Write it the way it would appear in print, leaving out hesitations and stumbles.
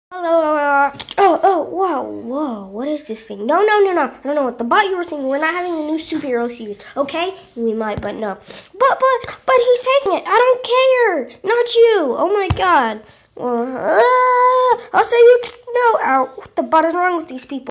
Hello. Whoa. What is this thing? No. I don't know what the bot you were thinking. We're not having a new superhero series, okay? We might, but no. But he's taking it. I don't care. Not you. Oh my God. I'll say you. No. Ow. What the butt is wrong with these people?